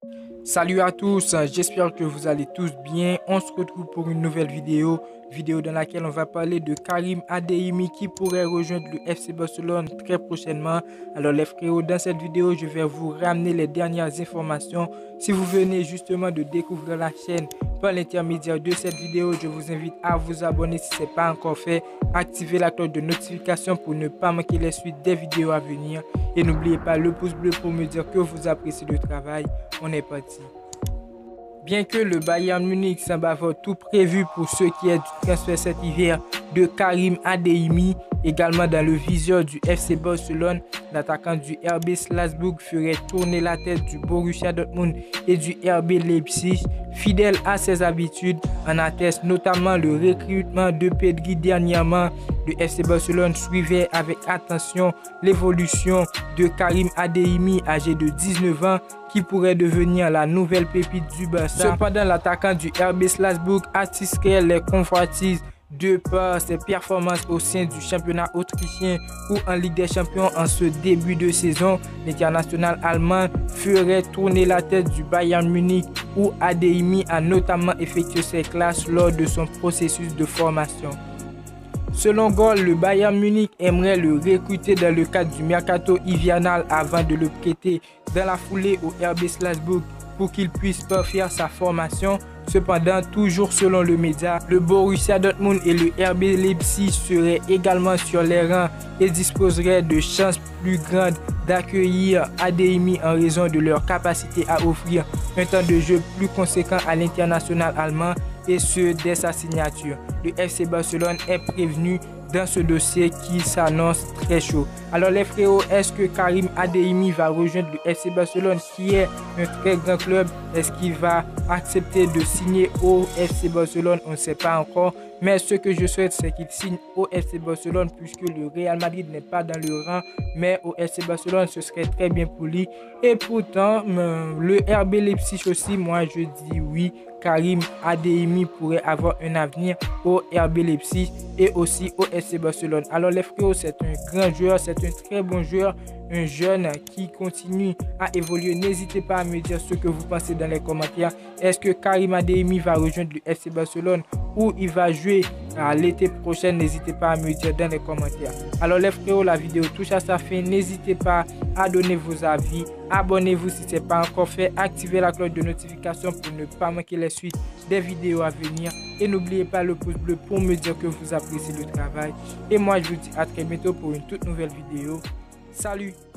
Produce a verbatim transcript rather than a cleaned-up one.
Salut à tous, j'espère que vous allez tous bien. On se retrouve pour une nouvelle vidéo, vidéo dans laquelle on va parler de Karim Adeyemi qui pourrait rejoindre le F C Barcelone très prochainement. Alors les frérots, dans cette vidéo, je vais vous ramener les dernières informations. Si vous venez justement de découvrir la chaîne par l'intermédiaire de cette vidéo, je vous invite à vous abonner si ce n'est pas encore fait. Activez la cloche de notification pour ne pas manquer les suites des vidéos à venir. Et n'oubliez pas le pouce bleu pour me dire que vous appréciez le travail. On est parti. Bien que le Bayern Munich semble avoir tout prévu pour ce qui est du transfert cet hiver de Karim Adeyemi, également dans le viseur du F C Barcelone, l'attaquant du R B Salzbourg ferait tourner la tête du Borussia Dortmund et du R B Leipzig. Fidèle à ses habitudes, en atteste notamment le recrutement de Pedri dernièrement. Le F C Barcelone suivait avec attention l'évolution de Karim Adeyemi, âgé de dix-neuf ans, qui pourrait devenir la nouvelle pépite du Barça. Cependant, l'attaquant du R B Salzbourg attiserait les convoitises de par ses performances au sein du championnat autrichien ou en Ligue des Champions en ce début de saison. L'international allemand ferait tourner la tête du Bayern Munich où Adeyemi a notamment effectué ses classes lors de son processus de formation. Selon Goal, le Bayern Munich aimerait le recruter dans le cadre du mercato hivernal avant de le prêter dans la foulée au R B Salzbourg pour qu'il puisse parfaire sa formation. Cependant, toujours selon le média, le Borussia Dortmund et le R B Leipzig seraient également sur les rangs et disposeraient de chances plus grandes d'accueillir Adeyemi en raison de leur capacité à offrir un temps de jeu plus conséquent à l'international allemand, et ce dès sa signature. Le F C Barcelone est prévenu dans ce dossier qui s'annonce très chaud. Alors les frérots, est-ce que Karim Adeyemi va rejoindre le F C Barcelone qui est un très grand club? Est-ce qu'il va accepter de signer au F C Barcelone? On ne sait pas encore. Mais ce que je souhaite, c'est qu'il signe au F C Barcelone puisque le Real Madrid n'est pas dans le rang. Mais au F C Barcelone, ce serait très bien pour lui. Et pourtant, le R B Leipzig aussi, moi je dis oui. Karim Adeyemi pourrait avoir un avenir au R B Leipzig et aussi au F C Barcelone. Alors les frérots, c'est un grand joueur, c'est un très bon joueur, un jeune qui continue à évoluer. N'hésitez pas à me dire ce que vous pensez dans les commentaires. Est-ce que Karim Adeyemi va rejoindre le F C Barcelone ou il va jouer à l'été prochain? N'hésitez pas à me dire dans les commentaires. Alors les frérots, la vidéo touche à sa fin. N'hésitez pas à donner vos avis. Abonnez-vous si ce n'est pas encore fait. Activez la cloche de notification pour ne pas manquer les suites des vidéos à venir. Et n'oubliez pas le pouce bleu pour me dire que vous appréciez le travail. Et moi, je vous dis à très bientôt pour une toute nouvelle vidéo. Salut!